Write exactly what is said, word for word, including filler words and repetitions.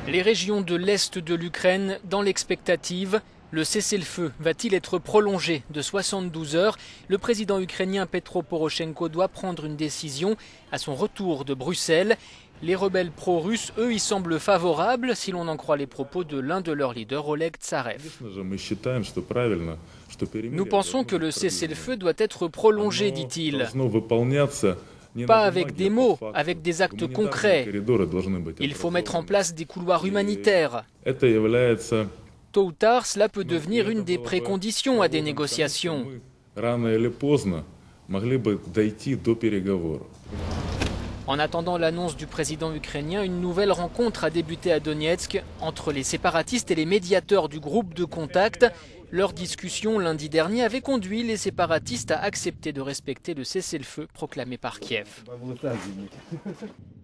Les régions de l'Est de l'Ukraine dans l'expectative. Le cessez-le-feu va-t-il être prolongé de soixante-douze heures? Le président ukrainien Petro Poroshenko doit prendre une décision à son retour de Bruxelles. Les rebelles pro-russes, eux, y semblent favorables, si l'on en croit les propos de l'un de leurs leaders, Oleg Tsarev. Nous pensons que le cessez-le-feu doit être prolongé, dit-il. Pas avec des mots, avec des actes concrets. Il faut mettre en place des couloirs humanitaires. Tôt ou tard, cela peut devenir une des préconditions à des négociations. En attendant l'annonce du président ukrainien, une nouvelle rencontre a débuté à Donetsk entre les séparatistes et les médiateurs du groupe de contact. Leur discussion lundi dernier avait conduit les séparatistes à accepter de respecter le cessez-le-feu proclamé par Kiev.